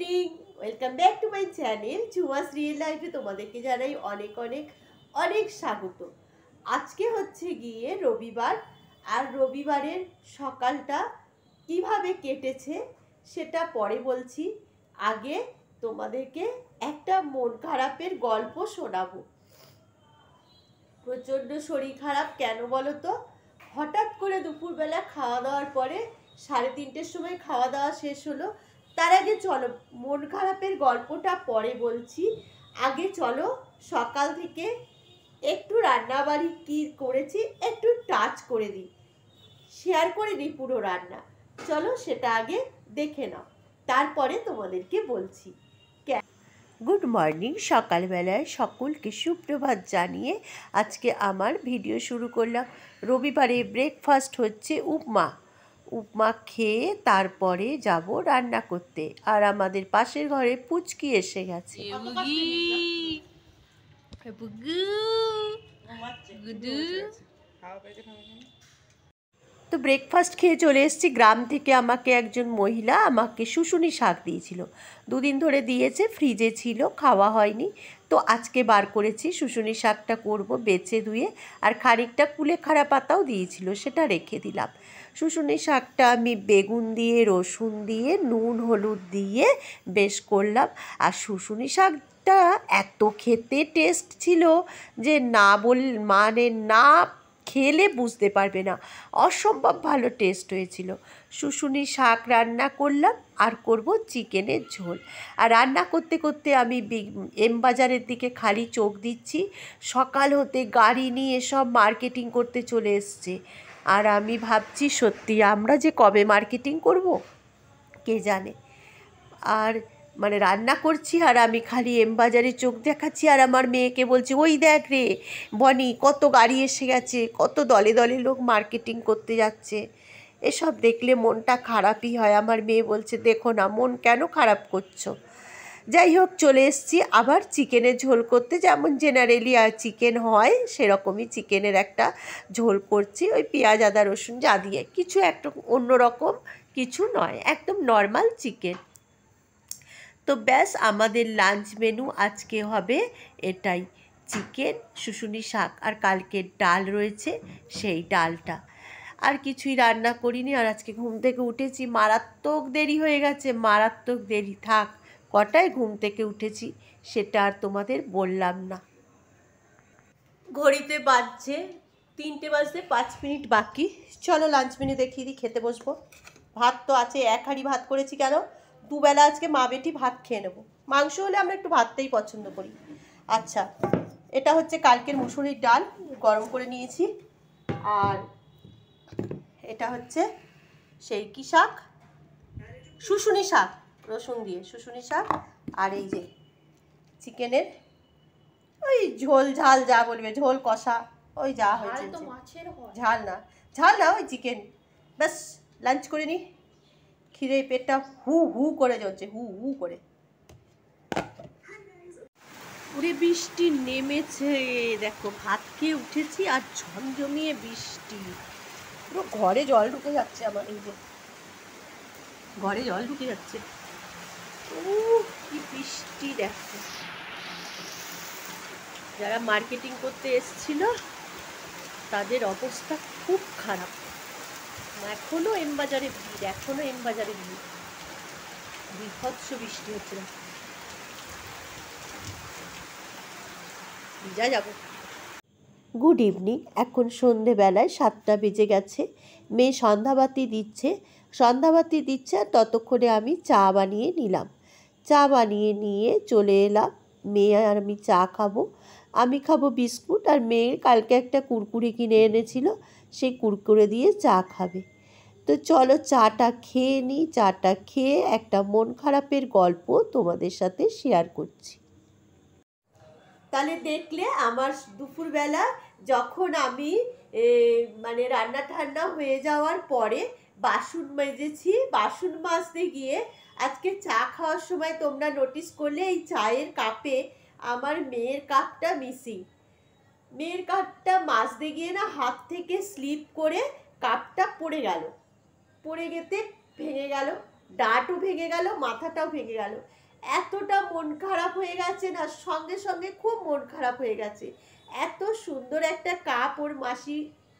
Evening, welcome back to my channel Jhuma's real লাইফে তোমাদেরকে জানাই অনেক অনেক অনেক স্বাগত। আজকে হচ্ছে গিয়ে রবিবার, আর রবিবারের সকালটা কিভাবে কেটেছে সেটা পরে বলছি। আগে তোমাদেরকে একটা মন খারাপের গল্প শোনাবো। প্রচণ্ড শরীর খারাপ, কেন বলো তো? হঠাৎ করে দুপুরবেলা খাওয়া দাওয়ার পরে 3:30-র সময় খাওয়া দাওয়া শেষ হলো। তার আগে চলো মন খারাপের গল্পটা পরে বলছি। আগে চলো সকাল থেকে একটু রান্নাবাড়ি কী করেছি একটু টাচ করে দিই, শেয়ার করে দিই পুরো রান্না। চলো সেটা আগে দেখে নাও, তারপরে তোমাদেরকে বলছি। গুড মর্নিং, সকালবেলায় সকলকে সুপ্রভাত জানিয়ে আজকে আমার ভিডিও শুরু করলাম। রবিবারে ব্রেকফাস্ট হচ্ছে উপমা খেয়ে তারপরে যাব রান্না করতে। আর আমাদের পাশের ঘরে পুচকি এসে গেছে। তো ব্রেকফাস্ট খেয়ে চলে এসেছি। গ্রাম থেকে আমাকে একজন মহিলা আমাকে শুশুনি শাক দিয়েছিল, 2 দিন ধরে দিয়েছে, ফ্রিজে ছিল, খাওয়া হয়নি। তো আজকে বার করেছি, শুশুনি শাকটা করব বেছে ধুয়ে। আর খানিকটা কুলেখাড়া পাতাও দিয়েছিল, সেটা রেখে দিলাম। শুশুনি শাকটা আমি বেগুন দিয়ে, রসুন দিয়ে, নুন হলুদ দিয়ে বেশ করলাম। আর শুশুনি শাকটা এত খেতে টেস্ট ছিল যে না খেলে বুঝতে পারবে না, অসম্ভব ভালো টেস্ট হয়েছিল। শুশুনি শাক রান্না করলাম, আর করব চিকেনের ঝোল। আর রান্না করতে করতে আমি এম বাজারের দিকে খালি চোখ দিচ্ছি। সকাল হতে গাড়ি নিয়ে সব মার্কেটিং করতে চলে এসছে। আর আমি ভাবছি সত্যি আমরা যে কবে মার্কেটিং করব কে জানে। আর রান্না করছি আর আমি খালি এম বাজারে চোখ দেখাচ্ছি, আর আমার মেয়েকে বলছি, ওই দেখ রে বনি, কত গাড়ি এসে গেছে, কত দলে দলে লোক মার্কেটিং করতে যাচ্ছে। এসব দেখলে মনটা খারাপই হয়। আমার মেয়ে বলছে, দেখো না, মন কেন খারাপ করছো? যাই হোক, চলে এসেছি আবার চিকেনের ঝোল করতে। যেমন জেনারেলি চিকেন হয় সেরকমই চিকেনের একটা ঝোল করছি, ওই পেঁয়াজ আদা রসুন যা দিয়ে, কিছু একটা অন্যরকম কিছু নয়, একদম নর্মাল চিকেন। তো ব্যাস, আমাদের লাঞ্চ মেনু আজকে হবে এটাই, চিকেন, শুশুনি শাক, আর কালকের ডাল রয়েছে সেই ডালটা। আর কিছুই রান্না করিনি। আর আজকে ঘুম থেকে উঠেছি, মারাত্মক দেরি হয়ে গেছে, মারাত্মক দেরি। থাক, কটায় ঘুম থেকে উঠেছি সেটা আর তোমাদের বললাম না। ঘড়িতে বাজছে 3টে বাজতে 5 মিনিট বাকি। চলো লাঞ্চ মেনু দেখিয়ে দিই, খেতে বসবো। ভাত তো আছে, 1 হাঁড়ি ভাত করেছি। কেন? দুবেলা আজকে মা বেটি ভাত খেয়ে নেবো। মাংস হলে আমরা একটু ভাতটাই পছন্দ করি। আচ্ছা, এটা হচ্ছে কালকের মুসুরির ডাল, গরম করে নিয়েছি। আর এটা হচ্ছে সেই কী শাক, শুশুনি শাক, রসুন দিয়ে শুশুনি শাক। আর এই যে চিকেনের ওই ঝোল ঝাল যা বলবে, ঝোল কষা, ওই যা হয়েছে। ঝাল না ওই চিকেন। ব্যাস, লাঞ্চ করে নি। খিদে পেটটা হু হু করে জ্বলছে, হু হু করে। পুরে বৃষ্টি নেমেছে, দেখো ভাত খেয়ে উঠেছি আর ঝমঝমিয়ে বৃষ্টি, পুরো ঘরে জল ঢুকে যাচ্ছে আমার। এই যে ঘরে জল ঢুকে যাচ্ছে, কি বৃষ্টি দেখো। যারা মার্কেটিং করতে এসছিল তাদের অবস্থা খুব খারাপ। এখনো এম বাজারে ভিড়, বিভৎস বৃষ্টি হচ্ছে না, ভিজা যাব। গুড ইভিনিং, এখন সন্ধেবেলায় 7টা বেজে গেছে। মেয়ে সন্ধ্যাবাতি দিচ্ছে, আর ততক্ষণে আমি চা বানিয়ে নিলাম। চা বানিয়ে নিয়ে চলে এলাম। মেয়ে আর আমি চা খাবো। আমি খাবো বিস্কুট, আর মেয়ে কালকে একটা কুরকুরে কিনে এনেছিল, সেই কুরকুরে দিয়ে চা খাবে। তো চলো চাটা খেয়ে নিই। চাটা খেয়ে একটা মন খারাপের গল্প তোমাদের সাথে শেয়ার করছি। তাহলে দেখলে আমার দুপুরবেলা যখন আমি রান্না ঠান্না হয়ে যাওয়ার পরে বাসন মেজেছি, বাসন মাজতে গিয়ে আজকে চা খাওয়ার সময় তোমরা নোটিস করলে এই চায়ের কাপে আমার মেয়ের কাপটা মিসিং। মেয়ের কাপটা মাজতে গিয়ে না হাত থেকে স্লিপ করে কাপটা পড়ে গেতে ভেঙে গেল। ডাঁটও ভেঙে গেল, মাথাটাও ভেঙে গেল। এতটা মন খারাপ হয়ে গেছে না, সঙ্গে সঙ্গে খুব মন খারাপ হয়ে গেছে। এত সুন্দর একটা কাপ ওর মাসি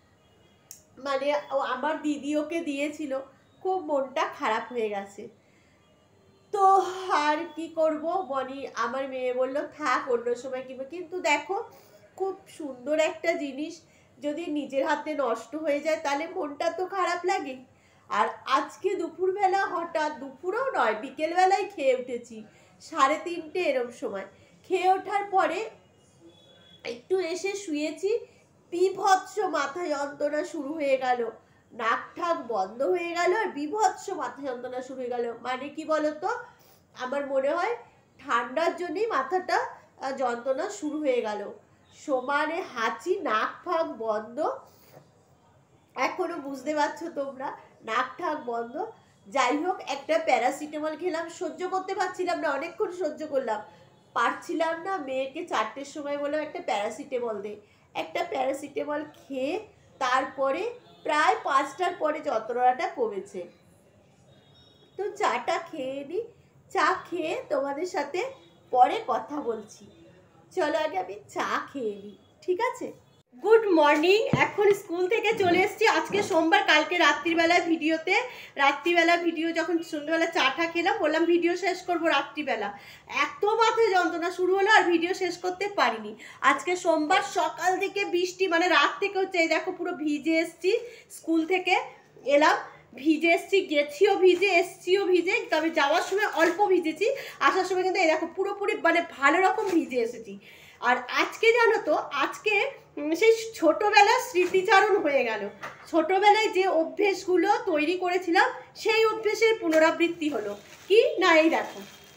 মানে আমার দিদি ওকে দিয়েছিল, খুব মনটা খারাপ হয়ে গেছে। তো আর কি করব বনি, আমার মেয়ে বলল থাক অন্য সময় কিনবো। কিন্তু দেখো খুব সুন্দর একটা জিনিস যদি নিজের হাতে নষ্ট হয়ে যায় তাহলে মনটা তো খারাপ লাগে। আর আজকে দুপুরবেলা হঠাৎ, দুপুরও নয় বিকেলবেলায় খেয়ে উঠেছি, 3:30 এরম সময় খেয়ে ওঠার পরে একটু এসে শুয়েছি, বিভৎস মাথা যন্ত্রণা শুরু হয়ে গেল, নাক ঠাক বন্ধ হয়ে গেল, আর বিভৎস মাথা যন্ত্রণা শুরু হয়ে গেল। মানে কি বলতো, আমার মনে হয় ঠান্ডার জন্যই মাথাটা যন্ত্রণা শুরু হয়ে গেল। সমানে হাঁচি, নাক ফাঁক বন্ধ, এখনো বুঝতে পারছো তোমরা, নাক ঠাক বন্ধ। যাই হোক একটা প্যারাসিটামল খেলাম, সহ্য করতে পারছিলাম না, অনেকক্ষণ সহ্য করলাম, পারছিলাম না। মেয়েকে 4টের সময় বললাম একটা প্যারাসিটামল দে। একটা প্যারাসিটামল খেয়ে তারপরে প্রায় 5টার পরে যন্ত্রণাটা কমেছে। তো চাটা খেয়ে নিই, চা খেয়ে তোমাদের সাথে পরে কথা বলছি। চলো আগে আমি চা খেয়ে নিই, ঠিক আছে? গুড মর্নিং, এখন স্কুল থেকে চলে এসেছি। আজকে সোমবার, কালকে রাত্রিবেলা ভিডিও যখন সন্ধ্যাবেলা চাটা খেলাম বললাম ভিডিও শেষ করবো রাত্রিবেলা, এত মাথায় যন্ত্রণা শুরু হলো আর ভিডিও শেষ করতে পারিনি। আজকে সোমবার, সকাল থেকে বৃষ্টি, মানে রাত থেকে হচ্ছে। এই দেখো পুরো ভিজে এসছি, স্কুল থেকে এলাম ভিজে এসছি, গেছিও ভিজে, এসছিও ভিজে, তবে যাওয়ার সময় অল্প ভিজেছি, আসার সময় কিন্তু এই দেখো পুরোপুরি মানে ভালো রকম ভিজে এসেছি। আর আজকে জানো তো, আজকে সেই ছোটোবেলার স্মৃতিচারণ হয়ে গেল। ছোটোবেলায় যে অভ্যেসগুলো তৈরি করেছিলাম সেই অভ্যেসের পুনরাবৃত্তি হলো। কি না, এই দেখো,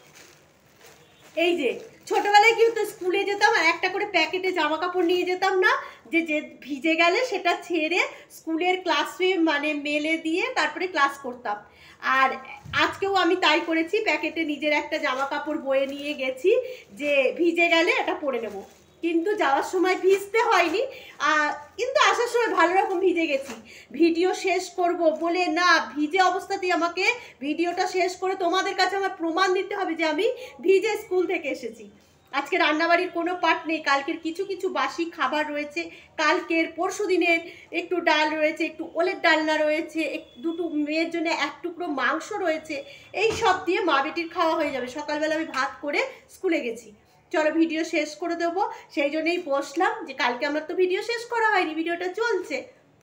এই যে ছোটবেলায় কি হতো, স্কুলে যেতাম আর একটা করে প্যাকেটে জামা কাপড় নিয়ে যেতাম না, যে যে ভিজে গেলে সেটা ছেড়ে স্কুলের ক্লাসে মানে মেলে দিয়ে তারপরে ক্লাস করতাম। আর আজকেও আমি তাই করেছি, প্যাকেটে নিজের একটা জামা কাপড় বয়ে নিয়ে গেছি, যে ভিজে গেলে এটা পরে নেব। কিন্তু যাওয়ার সময় ভিজতে হয়নি, কিন্তু আসার সময় ভালো রকম ভিজে গেছি। ভিডিও শেষ করব বলে না, ভিজে অবস্থাতেই আমাকে ভিডিওটা শেষ করে তোমাদের কাছে আমার প্রমাণ দিতে হবে যে আমি ভিজে স্কুল থেকে এসেছি। আজকে রান্নাবাড়ির কোনো পার্ট নেই, কালকের কিছু কিছু বাসি খাবার রয়েছে, কালকের পরশু দিনের একটু ডাল রয়েছে, একটু ওলের ডালনা রয়েছে, দুটো মেয়ের জন্য 1 টুকরো মাংস রয়েছে, এই সব দিয়ে মা বেটির খাওয়া হয়ে যাবে। সকালবেলা আমি ভাত করে স্কুলে গেছি। চলো ভিডিও শেষ করে দেবো, সেই জন্যই বসলাম, যে কালকে আমার তো ভিডিও শেষ করা হয়নি, ভিডিওটা চলছে,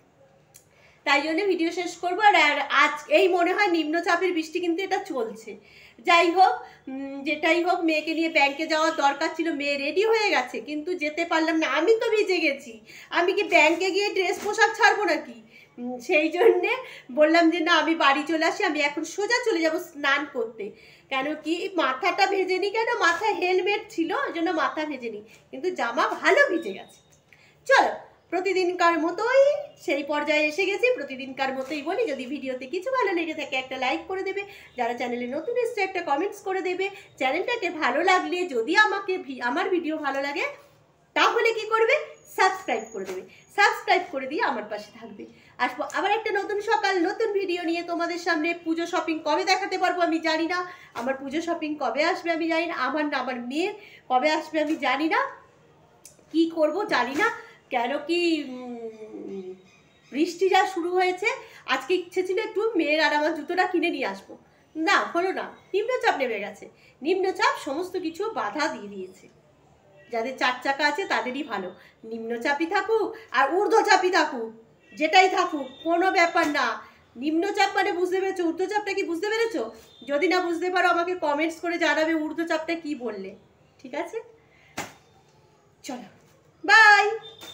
তাই জন্য ভিডিও শেষ করবো। আর আজ এই মনে হয় নিম্নচাপের বৃষ্টি কিন্তু এটা চলছে। যাই হোক, যেটাই হোক, মেয়েকে নিয়ে ব্যাংকে যাওয়ার দরকার ছিল, মেয়ে রেডি হয়ে গেছে কিন্তু যেতে পারলাম না, আমি তো ভিজে গেছি, আমি কি ব্যাংকে গিয়ে ড্রেস পোশাক ছাড়বো নাকি? সেই জন্যে বললাম যে না, আমি বাড়ি চলে আসি, আমি এখন সোজা চলে যাব স্নান করতে। কেন কি মাথাটা ভেজেনি, কেন মাথায় হেলমেট ছিল ওই জন্য মাথা ভেজেনি, কিন্তু জামা ভালো ভিজে গেছে। চলো প্রতিদিনকার মতোই সেই পর্যায়ে এসে গেছি, প্রতিদিনকার মতোই বলি, যদি ভিডিওতে কিছু ভালো লেগে থাকে একটা লাইক করে দেবে, যারা চ্যানেলে নতুন এসছে একটা কমেন্টস করে দেবে, চ্যানেলটাকে ভালো লাগলে যদি আমার ভিডিও ভালো লাগে তাহলে কি করবে, সাবস্ক্রাইব করে দেবে, সাবস্ক্রাইব করে দিয়ে আমার পাশে থাকবে। আসবো আবার একটা নতুন সকাল নতুন ভিডিও নিয়ে তোমাদের সামনে। পুজো শপিং কবে দেখাতে পারবো আমি জানি না, আমার পুজো শপিং কবে আসবে আমি জানি না, আমার মেয়ের কবে আসবে আমি জানি না, কি করব জানি না। কেন কি বৃষ্টি যা শুরু হয়েছে, আজকে ইচ্ছে ছিল একটু মেয়ের আর আমার জুতোটা কিনে নিয়ে আসবো, না হলো না, নিম্নচাপ নেমে গেছে, নিম্নচাপ সমস্ত কিছু বাধা দিয়ে দিয়েছে। যাদের 4 চাকা আছে তাদেরই ভালো, নিম্নচাপই থাকুক আর ঊর্ধ্বচাপই থাকুক, যেটাই থাকুক কোনো ব্যাপার না। নিম্নচাপ মানে বুঝতে পেরেছো, ঊর্ধ্বচাপটা কি বুঝতে পেরেছো? যদি না বুঝতে পারো আমাকে কমেন্টস করে জানাবে ঊর্ধ্বচাপটা কি বললে, ঠিক আছে? চলো বাই।